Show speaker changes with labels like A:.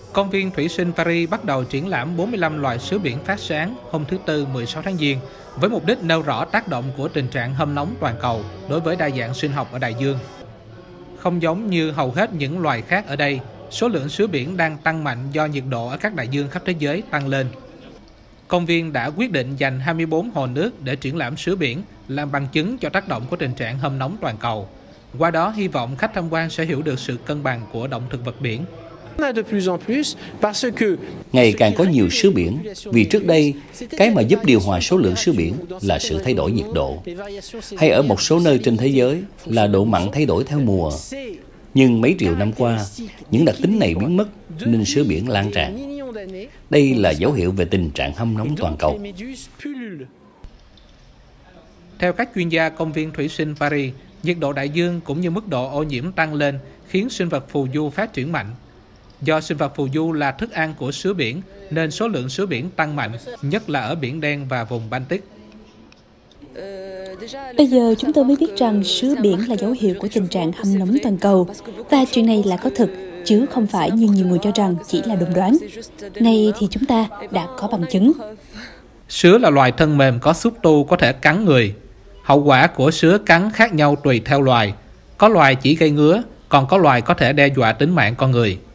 A: Công viên Thủy sinh Paris bắt đầu triển lãm 45 loài sứa biển phát sáng hôm thứ Tư 16 tháng Giêng với mục đích nêu rõ tác động của tình trạng hâm nóng toàn cầu đối với đa dạng sinh học ở đại dương. Không giống như hầu hết những loài khác ở đây, số lượng sứa biển đang tăng mạnh do nhiệt độ ở các đại dương khắp thế giới tăng lên. Công viên đã quyết định dành 24 hồ nước để triển lãm sứa biển, làm bằng chứng cho tác động của tình trạng hâm nóng toàn cầu. Qua đó, hy vọng khách tham quan sẽ hiểu được sự cân bằng của động thực vật biển.
B: Ngày càng có nhiều sứa biển, vì trước đây, cái mà giúp điều hòa số lượng sứa biển là sự thay đổi nhiệt độ. Hay ở một số nơi trên thế giới là độ mặn thay đổi theo mùa. Nhưng mấy triệu năm qua, những đặc tính này biến mất nên sứa biển lan tràn. Đây là dấu hiệu về tình trạng hâm nóng toàn cầu.
A: Theo các chuyên gia công viên Thủy sinh Paris, nhiệt độ đại dương cũng như mức độ ô nhiễm tăng lên khiến sinh vật phù du phát triển mạnh. Do sinh vật phù du là thức ăn của sứa biển nên số lượng sứa biển tăng mạnh, nhất là ở Biển Đen và vùng Baltic.
C: Bây giờ chúng tôi mới biết rằng sứa biển là dấu hiệu của tình trạng hâm nóng toàn cầu. Và chuyện này là có thực, chứ không phải như nhiều người cho rằng chỉ là đồn đoán. Nay thì chúng ta đã có bằng chứng.
A: Sứa là loài thân mềm có xúc tu có thể cắn người. Hậu quả của sứa cắn khác nhau tùy theo loài. Có loài chỉ gây ngứa, còn có loài có thể đe dọa tính mạng con người.